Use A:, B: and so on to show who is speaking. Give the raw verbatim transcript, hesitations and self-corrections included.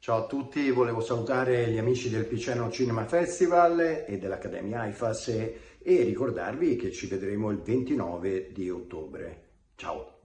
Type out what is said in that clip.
A: Ciao a tutti, volevo salutare gli amici del Piceno Cinema Festival e dell'Accademia I F A S e, e ricordarvi che ci vedremo il ventinove di ottobre. Ciao!